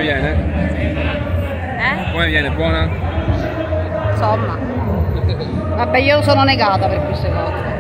viene? Come viene? Buona? Insomma. Vabbè, io sono negata per queste cose.